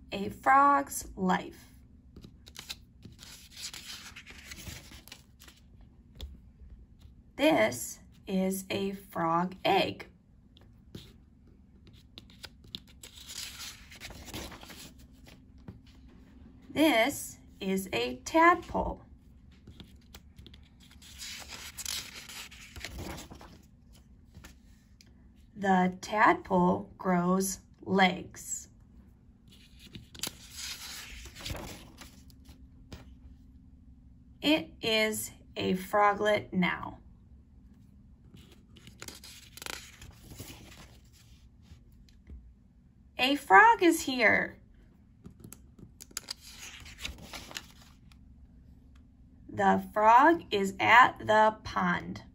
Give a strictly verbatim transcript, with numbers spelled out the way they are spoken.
a frog's life. This is a frog egg. This is a tadpole. The tadpole grows legs. It is a froglet now. A frog is here. The frog is at the pond.